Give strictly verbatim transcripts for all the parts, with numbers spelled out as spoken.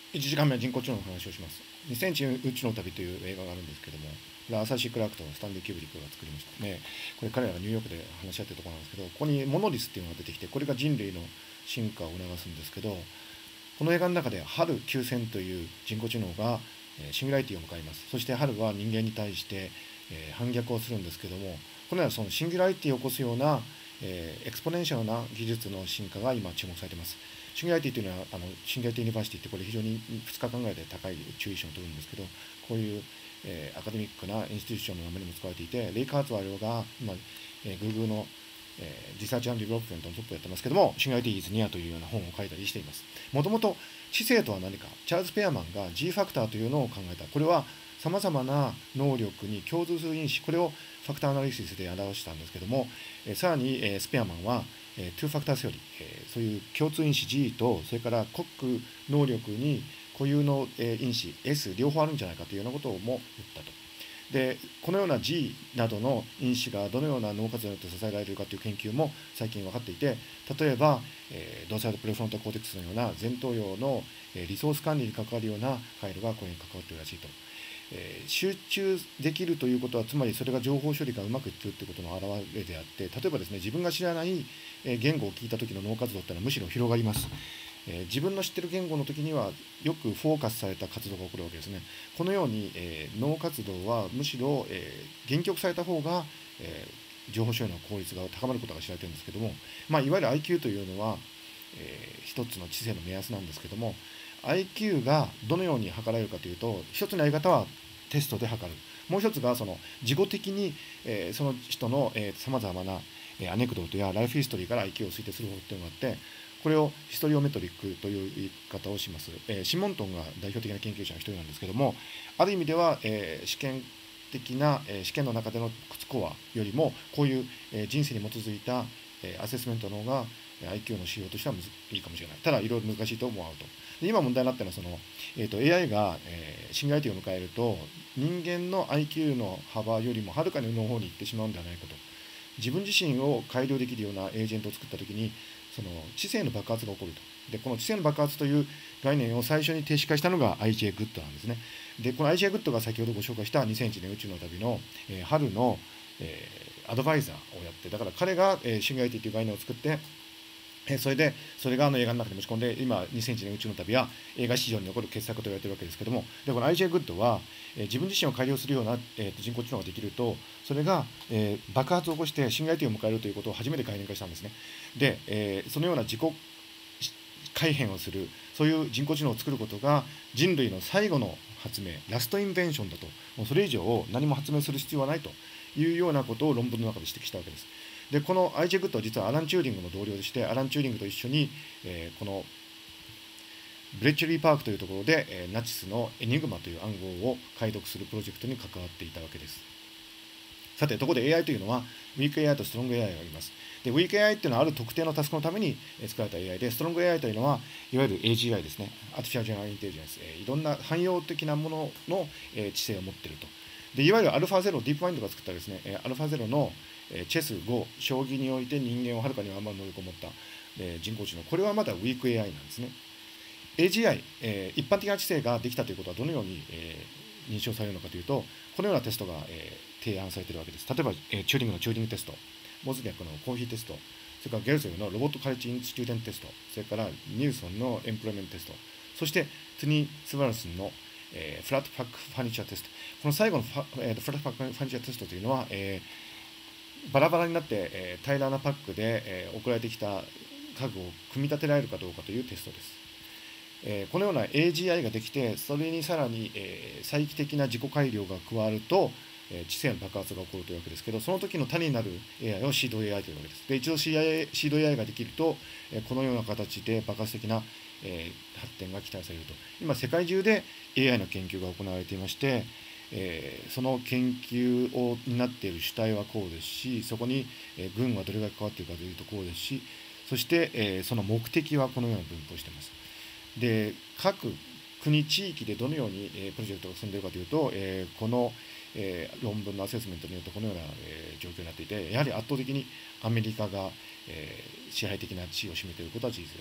いちじかんめは人工知能の話をします。にせんいちねん宇宙の旅という映画があるんですけども、これはアーサー・シー・クラークとスタンレー・キューブリックが作りましたね。これ彼らがニューヨークで話し合ってるところなんですけど、ここにモノリスっていうのが出てきて、これが人類の進化を促すんですけど、この映画の中で春きゅうせんという人工知能がシンギュラリティを迎えます。そして春は人間に対して反逆をするんですけども、このようなそのシンギュラリティを起こすようなエクスポネンシャルな技術の進化が今注目されています。シンギュラリティというのはあのシンギュラリティユニバーシティってこれ非常にふつかかんぐらいで高い注意賞を取るんですけど、こういう、えー、アカデミックなインスティテューションの名前にも使われていて、レイ・カーツワルが今、えー、Google のえー、リサーチ&ディベロップメントのトップをやってますけども、シンギュラリティ is near というような本を書いたりしています。もともと知性とは何か、チャールズ・ペアマンが G ファクターというのを考えた。これはさまざまな能力に共通する因子、これをファクターアナリシスで表したんですけども、えー、さらに、えー、スペアマンは、えー、トゥーファクターセオリー、えー、そういう共通因子 G と、それからコック能力に固有の、えー、因子 S 両方あるんじゃないかというようなことをも言ったと。でこのような G などの因子がどのような脳活動によって支えられているかという研究も最近分かっていて、例えば、えー、ドーサイドプレフロントコーテックスのような前頭葉の、えー、リソース管理に関わるような回路がこれに関わっているらしいと。えー、集中できるということは、つまりそれが情報処理がうまくいっているということの表れであって、例えばですね、自分が知らない言語を聞いた時の脳活動というのはむしろ広がります。えー、自分の知っている言語の時にはよくフォーカスされた活動が起こるわけですね。このように、えー、脳活動はむしろ、えー、限局された方が、えー、情報処理の効率が高まることが知られているんですけども、まあ、いわゆる アイキュー というのは、えー、一つの知性の目安なんですけども、 アイキュー がどのように測られるかというと、一つのやり方はテストで測る、もう一つがその自己的に、えー、その人のさまざまなアネクドートやライフヒストリーから アイキュー を推定する方法というのがあって、これをヒストリオメトリックという言い方をします。えー、シモントンが代表的な研究者の一人なんですけども、ある意味では、えー、試験的な、えー、試験の中でのスコアよりも、こういう、えー、人生に基づいた、えー、アセスメントの方が アイキュー の指標としてはいいかもしれない。ただいろいろ難しいと思うと。で今問題になっているのはその、えー、と エーアイ が、えー、シンギュラリティを迎えると、人間の アイキュー の幅よりもはるかに上の方に行ってしまうんではないかと。自分自身を改良できるようなエージェントを作ったときに、その知性の爆発が起こると。でこの知性の爆発という概念を最初に定式化したのが アイジェー グッドなんですね。でこの アイジェー グッドが先ほどご紹介したにせんいちねん宇宙の旅の、えー、春の、えー、アドバイザーをやって、だから彼が、えー、シンギュラリティという概念を作って、それで、それがあの映画の中に持ち込んで、今、にせんいちねん宇宙の旅は映画史上に残る傑作と言われているわけですけども、でこの アイジェー グッドは、えー、自分自身を改良するような、えー、人工知能ができると、それが、えー、爆発を起こしてシンギュラリティを迎えるということを初めて概念化したんですね。で、えー、そのような自己改変をする、そういう人工知能を作ることが人類の最後の発明、ラストインベンションだと、もうそれ以上何も発明する必要はないというようなことを論文の中で指摘したわけです。でこの アイジェー グッドは実はアラン・チューリングの同僚でして、アラン・チューリングと一緒に、えー、このブレッチェリーパークというところで、えー、ナチスのエニグマという暗号を解読するプロジェクトに関わっていたわけです。さて、ところで エーアイ というのはウィーク エーアイ とストロング エーアイ があります。でウィーク エーアイ というのはある特定のタスクのために作られた エーアイ で、ストロング エーアイ というのはいわゆる エージーアイ ですね、アーティフィシャルジェネラルインテリジェンス、えー、いろんな汎用的なものの、えー、知性を持っていると。でいわゆるアルファゼロ、ディープマインドが作ったですね、アルファゼロのチェス、碁、将棋において人間をはるかに上回る能力を持った人工知能、これはまだウィーク エーアイ なんですね。エージーアイ、えー、一般的な知性ができたということはどのように、えー、認証されるのかというと、このようなテストが、えー、提案されているわけです。例えば、えー、チューリングのチューリングテスト、モズニャックのコーヒーテスト、それからゲルゼルのロボットカレッジインスチューデントテスト、それからニルソンのエンプロイメントテスト、そしてトゥニー・スバルスンのえー、フラットパックファニチャーテスト。この最後のフ, えー、フラットパックファニチャーテストというのは、えー、バラバラになって、えー、平らなパックで、えー、送られてきた家具を組み立てられるかどうかというテストです。えー、このような エージーアイ ができて、それにさらに、えー、再帰的な自己改良が加わると、えー、知性の爆発が起こるというわけですけど、その時の種になる エーアイ をシード エーアイ というわけです。で一度シード エーアイ ができると、えー、このような形で爆発的なえー、発展が期待されると。今世界中で エーアイ の研究が行われていまして、えー、その研究を担っている主体はこうですし、そこに、えー、軍はどれぐらい関わっているかというとこうですし、そして、えー、その目的はこのような分布をしています。で各国地域でどのように、えー、プロジェクトが進んでいるかというと、えー、この、えー、論文のアセスメントによってこのような、えー、状況になっていて、やはり圧倒的にアメリカが、えー、支配的な地位を占めていることは事実です。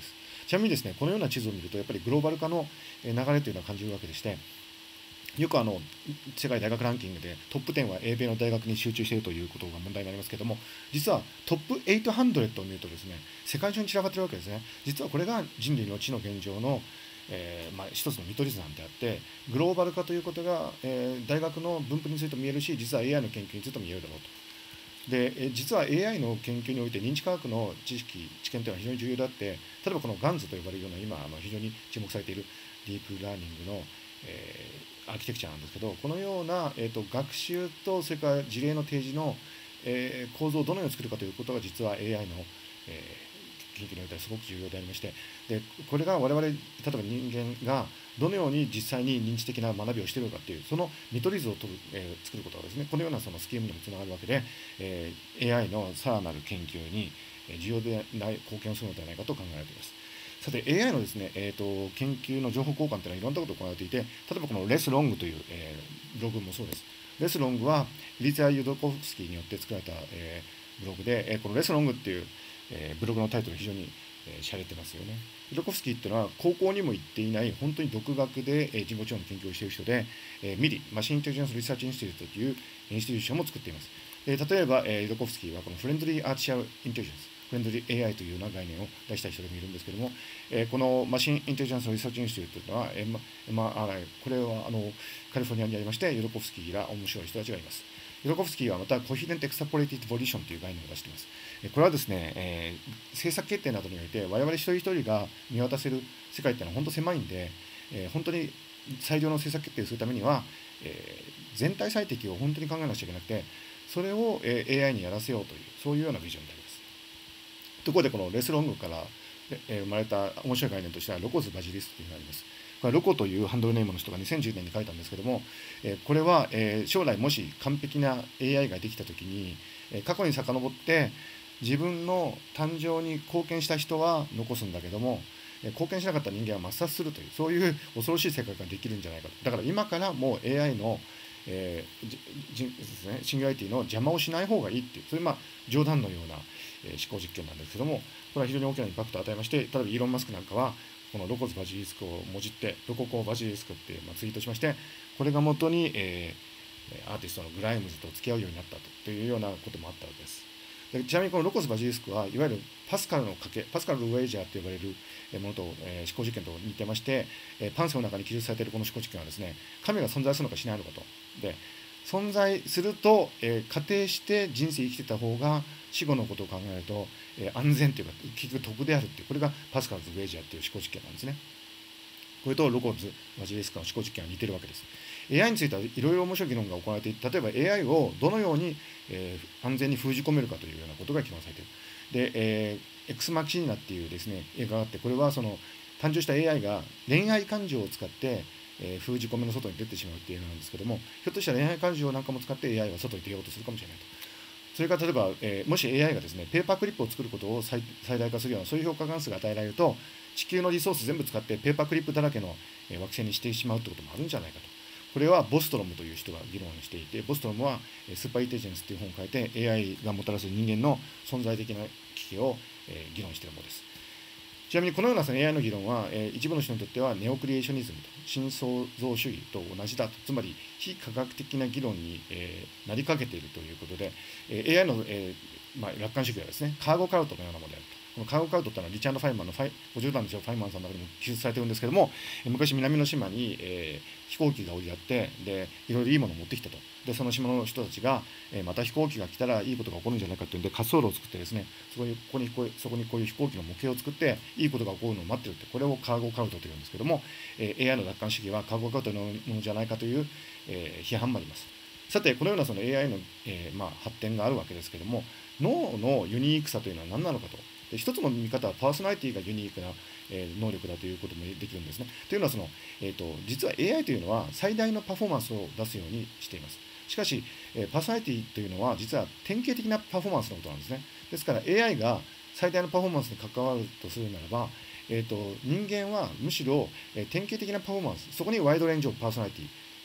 ちなみにですね、このような地図を見るとやっぱりグローバル化の流れというのは感じるわけでして、よくあの世界大学ランキングでトップじゅうは英米の大学に集中しているということが問題になりますけれども、実はトップはちぜろを見るとですね、世界中に散らばっているわけですね。実はこれが人類の知の現状の、えーまあ、一つの見取り図なんであって、グローバル化ということが、えー、大学の分布についても見えるし、実は エーアイ の研究についても見えるだろうと。で実は エーアイ の研究において認知科学の知識、知見というのは非常に重要であって、例えばこの ガンズ と呼ばれるような今あの非常に注目されているディープラーニングの、えー、アーキテクチャなんですけど、このような、えー、と学習とそれから事例の提示の、えー、構造をどのように作るかということが実は エーアイ の、えー、研究においてはすごく重要でありまして、でこれが我々例えば人間がどのように実際に認知的な学びをしているのかというその見取り図を取る、えー、作ることがですね、このようなそのスキームにもつながるわけで、えー、エーアイ のさらなる研究に重要でない貢献をするのではないかと考えられています。さて エーアイ のですね、えー、と研究の情報交換というのはいろんなことが行われていて、例えばこのレスロングという、えー、ブログもそうです。レスロングはイリツィア・ユドコフスキーによって作られた、えー、ブログで、えー、このレスロングっていう、えー、ブログのタイトル非常にしゃれてますよね。ユドコフスキーっていうのは高校にも行っていない本当に独学で人工知能の研究をしている人で、えー、ミリマシンインテリジェンスリサーチインスティテュートというインスティテューションも作っています。えー、例えば、えー、ユドコフスキーはこのフレンドリーアーティシャルインテリジェンス、フレンドリー エーアイ というような概念を出した人でもいるんですけども、えー、このマシンインテリジェンスリサーチインスティテュートというのは、えーままあ、これはあのカリフォルニアにありまして、ユドコフスキーら面白い人たちがいます。ユドコフスキーはまたコヒデントエクサポレティブボリューションという概念を出しています。これはですね、えー、政策決定などにおいて我々一人一人が見渡せる世界っていうのは本当狭いんで、えー、本当に最良の政策決定をするためには、えー、全体最適を本当に考えなくちゃいけなくて、それを、えー、エーアイ にやらせようというそういうようなビジョンであります。ところでこのレスロングから、えー、生まれた面白い概念としてはロコズ・バジリスクというのがあります。これロコというハンドルネームの人がにせんじゅうねんに書いたんですけども、えー、これは、えー、将来もし完璧な エーアイ ができたときに、えー、過去に遡って自分の誕生に貢献した人は残すんだけども、えー、貢献しなかった人間は抹殺するというそういう恐ろしい世界ができるんじゃないかと。だから今からもう エーアイ の、えーじですね、シンギュラリティの邪魔をしない方がいいっていう、それまあ冗談のような、えー、思考実験なんですけども、これは非常に大きなインパクトを与えまして、例えばイーロン・マスクなんかはこのロコズ・バジリスクをもじってロココバジリスクって、まあ、ツイートしまして、これが元に、えー、アーティストのグライムズと付き合うようになったというようなこともあったわけです。でちなみにこのロコズ・バジリスクはいわゆるパスカルの賭け、パスカル・ルウェイジャーと呼ばれるものと、えー、思考実験と似てまして、えー、パンセの中に記述されているこの思考実験はですね、神が存在するのかしないのかと。で存在すると、えー、仮定して人生生きてた方が死後のことを考えると、えー、安全というか結局得であるっていう、これがパスカルズ・ウェイジャーっていう思考実験なんですね。これとロコズ・バジリスクの思考実験は似てるわけです。エーアイ についてはいろいろ面白い議論が行われていて、例えば エーアイ をどのように、えー、安全に封じ込めるかというようなことが議論されている。で、えー、エクスマキシーナっていうですね映画があって、これはその誕生した エーアイ が恋愛感情を使ってえー、封じ込めの外に出てしまうっていうのなんですけども、ひょっとしたら恋愛感情なんかも使って エーアイ が外に出ようとするかもしれないと。それから例えば、えー、もし エーアイ がですねペーパークリップを作ることを 最, 最大化するようなそういう評価関数が与えられると、地球のリソース全部使ってペーパークリップだらけの、えー、惑星にしてしまうってこともあるんじゃないかと。これはボストロムという人が議論していて、ボストロムはスーパーインテリジェンスという本を書いて エーアイ がもたらす人間の存在的な危機を、えー、議論しているものです。ちなみにこのようなその エーアイ の議論は、えー、一部の人にとってはネオクリエーショニズムと新創造主義と同じだと、つまり非科学的な議論に、えー、なりかけているということで、えー、エーアイ の、えーまあ、楽観主義はですねカーゴカルトのようなものであると。このカーゴカルトというのはリチャード・ファイマンのファイごじゅうだんのファイマンさんの中でも記述されているんですけども、昔南の島に、えー、飛行機が降り合ってでいろいろいいものを持ってきたと。でその島の人たちが、えー、また飛行機が来たらいいことが起こるんじゃないかというんで滑走路を作ってですね、そこにここにこうそこにこういう飛行機の模型を作っていいことが起こるのを待ってるって、これをカーゴカルトというんですけども、えー、エーアイ の楽観主義はカーゴカルトのものじゃないかという、えー、批判もあります。さてこのようなその エーアイ の、えーまあ、発展があるわけですけども、脳のユニークさというのは何なのかと。で一つの見方はパーソナリティがユニークな、えー、能力だということもできるんですね。というのはその、えーと、実は エーアイ というのは最大のパフォーマンスを出すようにしています。しかし、えー、パーソナリティというのは実は典型的なパフォーマンスのことなんですね。ですから エーアイ が最大のパフォーマンスに関わるとするならば、えーと、人間はむしろ、えー、典型的なパフォーマンス、そこにワイドレンジオブパーソナリティ、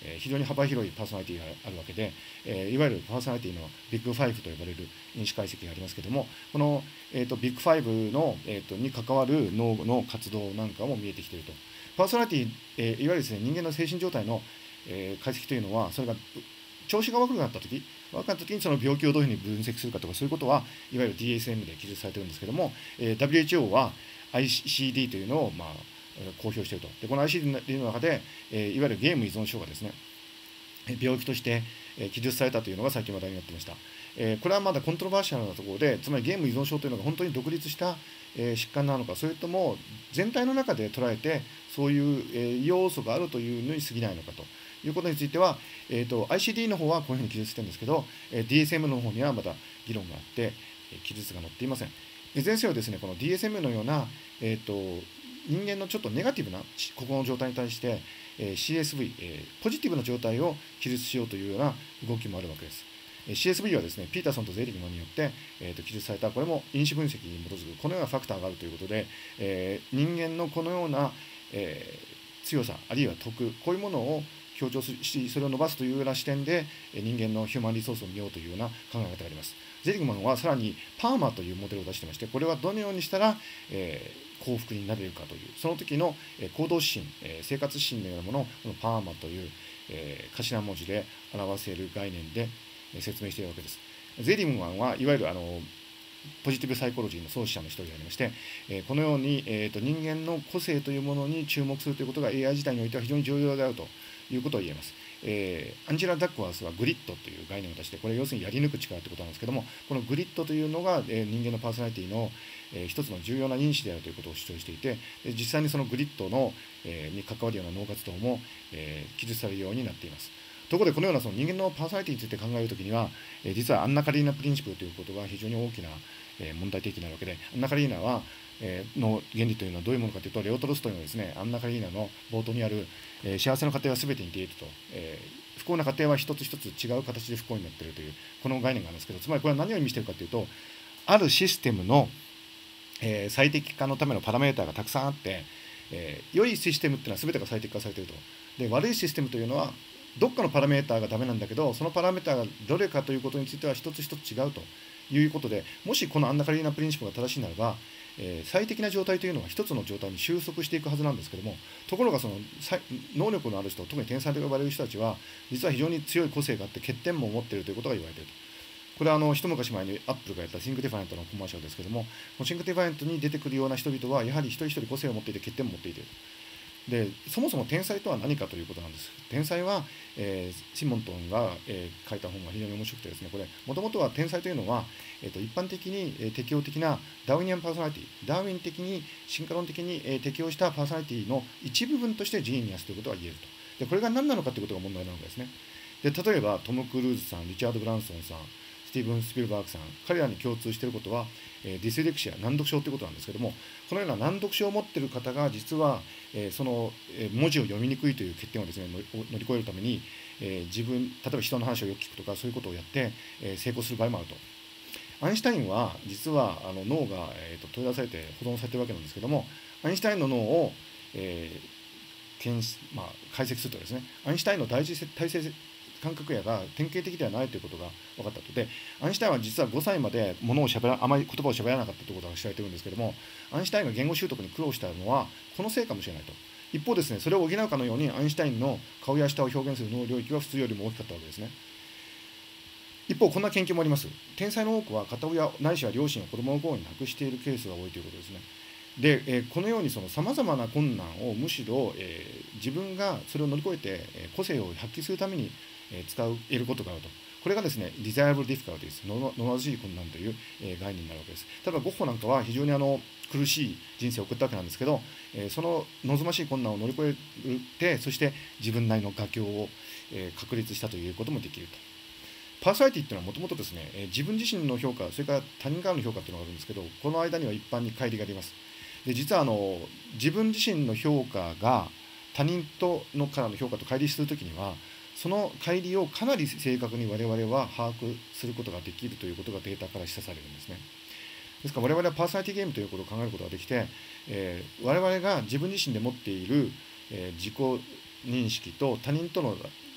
えー、非常に幅広いパーソナリティがあるわけで、えー、いわゆるパーソナリティのビッグファイブと呼ばれる因子解析がありますけれども、この、えー、とビッグファイブの、えー、とに関わる脳の活動なんかも見えてきていると。パーソナリティ、えー、いわゆるですね、人間の精神状態の、えー、解析というのは、それが調子が悪くなったとき、悪くなったときにその病気をどういうふうに分析するかとか、そういうことは、いわゆる ディーエスエム で記述されているんですけれども、えー、ダブリューエイチオー は アイシーディー というのを、まあ、公表していると。で、この アイシーディー の中で、えー、いわゆるゲーム依存症がですね、病気として、えー、記述されたというのが最近話題になっていました。えー、これはまだコントロバーシャルなところで、つまりゲーム依存症というのが本当に独立した、えー、疾患なのか、それとも全体の中で捉えて、そういう、えー、要素があるというのに過ぎないのかということについては、えーと、アイシーディー の方はこういうふうに記述してるんですけど、えー、ディーエスエム の方にはまだ議論があって、えー、記述が載っていません。いずれにせよですね、この ディーエスエム のような、えーと、人間のちょっとネガティブな心の状態に対して、えー、シーエスブイ、えー、ポジティブな状態を記述しようというような動きもあるわけです。シーエスブイ はですね、ピーターソンとゼリグマンによって、えー、と記述された、これも因子分析に基づくこのようなファクターがあるということで、えー、人間のこのような、えー、強さ、あるいは徳、こういうものを強調し、それを伸ばすというような視点で、人間のヒューマンリソースを見ようというような考え方があります。ゼリグマンはさらにパーマというモデルを出していまして、これはどのようにしたら、えー、幸福になれるかという、その時の行動指針、生活指針のようなものを、このパーマという、えー、頭文字で表せる概念で説明しているわけです。ゼリグマンはいわゆるあのポジティブサイコロジーの創始者の一人でありまして、このように、えー、と人間の個性というものに注目するということが エーアイ 自体においては非常に重要であるということを言えます。えー、アンジェラ・ダックワースはグリッドという概念を出して、これ要するにやり抜く力ということなんですけども、このグリッドというのが、えー、人間のパーソナリティの、えー、一つの重要な因子であるということを主張していて、実際にそのグリッドの、えー、に関わるような脳活動も、えー、記述されるようになっています。ところで、このようなその人間のパーソナリティについて考えるときには、えー、実はアンナ・カリーナ・プリンシプルということが非常に大きな、えー、問題提起になるわけで、アンナ・カリーナは、えー、の原理というのはどういうものかというと、レオトルストイのですね、アンナ・カリーナの冒頭にある、えー、幸せの過程は全て似ていると、えー、不幸な過程は一つ一つ違う形で不幸になっているという、この概念があるんですけど、つまりこれは何を意味しているかというと、あるシステムの、えー、最適化のためのパラメーターがたくさんあって、えー、良いシステムっていうのは全てが最適化されていると。で、悪いシステムというのは、どっかのパラメーターがダメなんだけど、そのパラメーターがどれかということについては一つ一つ違うということで、もしこのアンナ・カリーナ・プリンシプルが正しいならば、えー、最適な状態というのは一つの状態に収束していくはずなんですけども、ところがその能力のある人、特に天才と呼ばれる人たちは、実は非常に強い個性があって欠点も持っているということが言われていると。これはあの一昔前にアップルがやったシンクディファイアントのコマーシャルですけども、シンクディファイアントに出てくるような人々は、やはり一人一人個性を持っていて欠点も持っていている。で、そもそも天才とは何かということなんです。天才は、えー、シモントンが、えー、書いた本が非常に面白くてですね、これ、もともとは天才というのは、えー、と一般的に、えー、適応的なダーウィニアンパーソナリティ、ダーウィン的に進化論的に、えー、適応したパーソナリティの一部分としてジーニアスということが言えると。で、これが何なのかということが問題なわけですね。で、例えばトム・クルーズさん、リチャード・ブランソンさん、スティーブン・スピルバーグさん、彼らに共通していることは、えー、ディスレクシア、難読症ということなんですけども、このような難読症を持っている方が実は、えー、その、えー、文字を読みにくいという欠点をですね、乗り越えるために、えー、自分、例えば人の話をよく聞くとか、そういうことをやって、えー、成功する場合もあると。アインシュタインは実はあの脳が、えー、と取り出されて保存されているわけなんですけども、アインシュタインの脳を、えー検まあ、解析するとですね、アインシュタインの大体性感覚やが典型的ではないということが分かったと。で、アインシュタインは実はごさいまで物をしゃべらあまり言葉をしゃべらなかったということが知られているんですけども、アインシュタインが言語習得に苦労したのはこのせいかもしれないと。一方ですね、それを補うかのようにアインシュタインの顔や舌を表現する脳領域は普通よりも大きかったわけですね。一方、こんな研究もあります。天才の多くは片親ないしは両親を子供の頃に亡くしているケースが多いということですね。で、えー、このようにさまざまな困難をむしろ、えー、自分がそれを乗り越えて、えー、個性を発揮するために、えー、使う得ることがあると。これがですね、desirable difficulties、望ましい困難という、えー、概念になるわけです。例えばゴッホなんかは非常にあの苦しい人生を送ったわけなんですけど、えー、その望ましい困難を乗り越えて、そして自分なりの画境を、えー、確立したということもできると。パーソナリティっていうのはもともとですね、えー、自分自身の評価、それから他人からの評価というのがあるんですけど、この間には一般に乖離があります。で、実はあの自分自身の評価が他人とのからの評価と乖離するときには、その乖離をかなり正確に我々は把握することができるということがデータから示唆されるんですね。ですから我々はパーソナリティゲームということを考えることができて、えー、我々が自分自身で持っている、えー、自己認識と他人との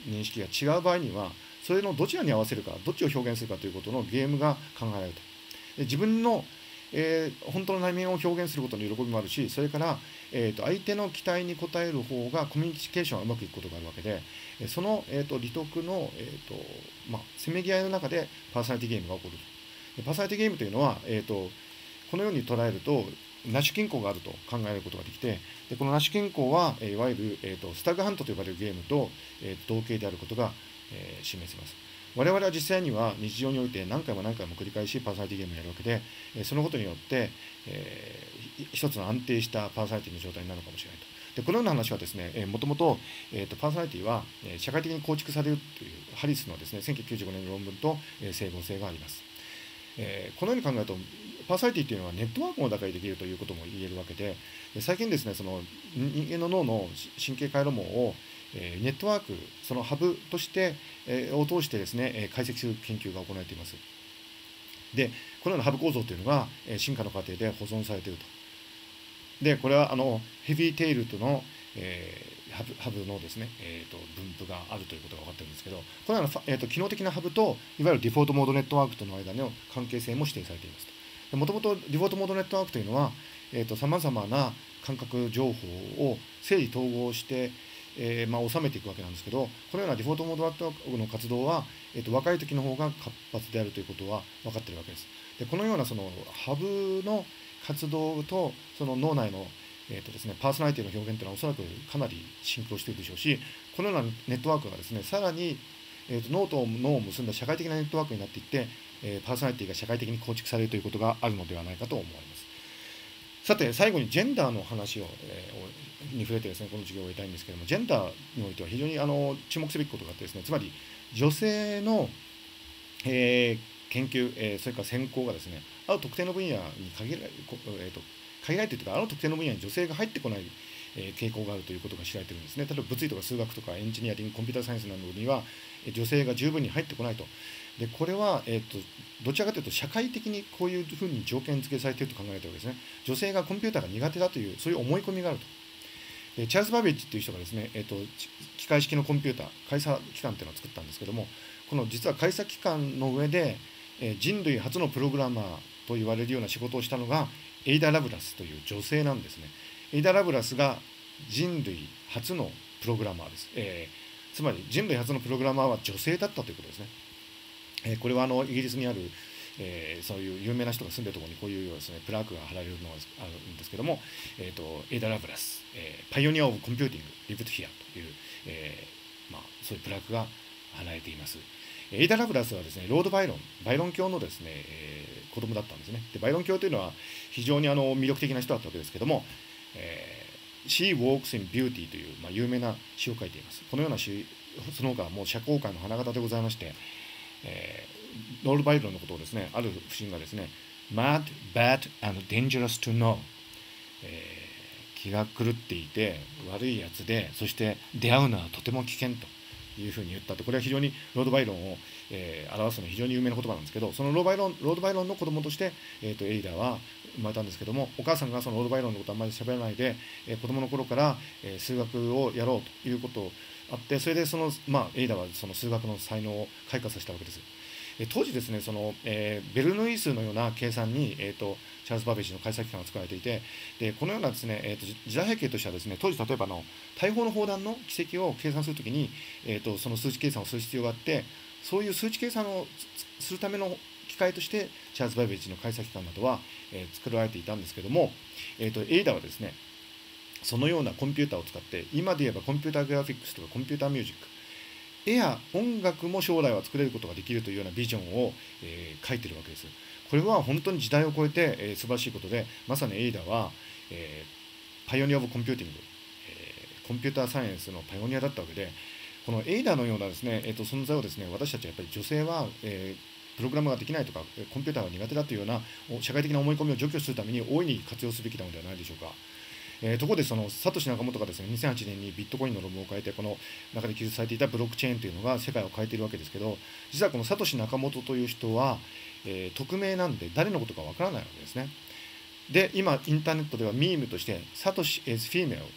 認識が違う場合には、それのどちらに合わせるか、どっちを表現するかということのゲームが考えられると。で自分の、えー、本当の内面を表現することの喜びもあるし、それから、えー、と相手の期待に応える方がコミュニケーションがうまくいくことがあるわけで、その、えー、と利得の、えーとまあ、せめぎ合いの中でパーソナリティゲームが起こると。でパーソナリティゲームというのは、えー、とこのように捉えるとナッシュ均衡があると考えることができて、でこのナッシュ均衡は、えー、いわゆる、えー、とスタグハントと呼ばれるゲームと、えー、と同型であることが、えー、示せます。我々は実際には日常において何回も何回も繰り返しパーソナリティゲームをやるわけで、そのことによって、えー、一つの安定したパーソナリティの状態になるかもしれないと。でこのような話はですね、もともとパーソナリティは社会的に構築されるというハリスのですねせんきゅうひゃくきゅうじゅうごねんの論文と整合性があります。えー、このように考えるとパーソナリティというのはネットワークを打開できるということも言えるわけで、最近ですねその人間の脳の神経回路網をネットワーク、そのハブとして、えー、を通してですね解析する研究が行われています。でこのようなハブ構造というのが進化の過程で保存されていると。でこれはあのヘビーテイルとの、えー、ハブ、ハブのですね、えー、と分布があるということが分かっているんですけど、このような、えー、と機能的なハブといわゆるデフォルトモードネットワークとの間の関係性も指定されていますと。もともとデフォルトモードネットワークというのはさまざまな感覚情報を整理統合してえーまあ、収めていくわけなんですけど、このようなデフォルトモードネットワークの活動は、えー、と若い時の方が活発であるということは分かっているわけです。でこのようなそのハブの活動とその脳内の、えーとですね、パーソナリティの表現というのはおそらくかなりシンクロしているでしょうし、このようなネットワークがですねさらに、えー、と脳と脳を結んだ社会的なネットワークになっていって、えー、パーソナリティが社会的に構築されるということがあるのではないかと思われます。さて最後にジェンダーの話を、えー、に触れてですねこの授業を終えたいんですけれども、ジェンダーにおいては非常にあの注目すべきことがあってですね、つまり女性の、えー、研究、えー、それから専攻がですねある特定の分野に限られ、えー、と限られているというか、ある特定の分野に女性が入ってこない、えー、傾向があるということが知られているんですね。例えば物理とか数学とかエンジニアリング、コンピューターサイエンスなどには女性が十分に入ってこないと。でこれは、えー、とどちらかというと社会的にこういうふうに条件付けされていると考えているわけですね。女性がコンピューターが苦手だというそういう思い込みがあると。でチャールズ・バーベッジという人がですね、えー、と機械式のコンピューター、開鎖機関というのを作ったんですけども、この実は開鎖機関の上で、えー、人類初のプログラマーと言われるような仕事をしたのがエイダ・ラブラスという女性なんですね。エイダ・ラブラスが人類初のプログラマーです。えー、つまり人類初のプログラマーは女性だったということですね。えー、これはあのイギリスにある、えー、そういう有名な人が住んでいるところにこういうですねプラークが貼られるのがあるんですけども、えー、とエイダ・ラブラス、えー、パイオニア・オブ・コンピューティング・リブト・ヒアという、えーまあ、そういうプラークが貼られています。エイダ・ラブラスはですねロード・バイロン、バイロン教のですね、えー、子供だったんですね。でバイロン教というのは非常にあの魅力的な人だったわけですけども、えー、She Walks in Beauty という、まあ、有名な詩を書いています。このような詩、その他もう社交界の花形でございまして、えー、ロード・バイロンのことをですねある不審がですね Mad, bad and dangerous to know、えー、気が狂っていて悪いやつで、そして出会うのはとても危険というふうに言ったと。これは非常にロード・バイロンを、えー、表すの非常に有名な言葉なんですけど、そのロード・バイロン、ロードバイロンの子供として、えー、とエイダーは生まれたんですけども、お母さんがそのロード・バイロンのことをあんまり喋らないで、えー、子供の頃から、えー、数学をやろうということをあって、それでその、まあ、エイダーはその数学の才能を開花させたわけです。え当時ですね、その、えー、ベルヌイ数のような計算に、えー、とチャールズ・バーベッジの開催機関が作られていて、でこのようなですね、えー、と時代背景としてはですね、当時例えばの大砲の砲弾の軌跡を計算するときに、えー、とその数値計算をする必要があって、そういう数値計算をするための機械としてチャールズ・バーベッジの開催機関などは、えー、作られていたんですけども、えー、とエイダーはですねそのようなコンピューターを使って、今で言えばコンピューターグラフィックスとかコンピューターミュージック、絵や音楽も将来は作れることができるというようなビジョンを、えー、書いているわけです。これは本当に時代を超えて、えー、素晴らしいことで、まさにエイダは、えー、パイオニア・オブ・コンピューティング、えー、コンピューターサイエンスのパイオニアだったわけで、このエイダのようなですね、えー、と存在をですね、私たちはやっぱり女性は、えー、プログラムができないとかコンピューターが苦手だというような社会的な思い込みを除去するために大いに活用すべきなのではないでしょうか。えー、ところでそのサトシ・ナカモトがですねにせんはちねんにビットコインの論文を書いて、この中で記述されていたブロックチェーンというのが世界を変えているわけですけど、実はこのサトシ・ナカモトという人は、えー、匿名なんで誰のことかわからないわけですね。で今インターネットではミームとしてサトシ is female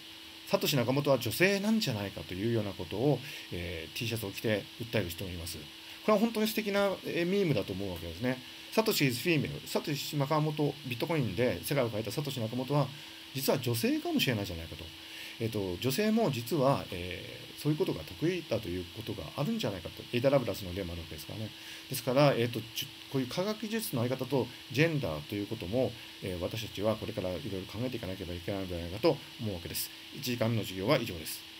サトシ・ナカモトは女性なんじゃないかというようなことを、えー、T シャツを着て訴える人もいます。これは本当に素敵なミームだと思うわけですね。サトシ is female。サトシ・ナカモト、ビットコインで世界を変えたサトシ・ナカモトは実は女性かもしれないじゃないかと。えー、と女性も実は、えー、そういうことが得意だということがあるんじゃないかと。エイダ・ラブラスの例もあるわけですからね。ですから、えー、とこういう科学技術の在り方とジェンダーということも、えー、私たちはこれからいろいろ考えていかなければいけないのではないかと思うわけです。いちじかんめの授業は以上です。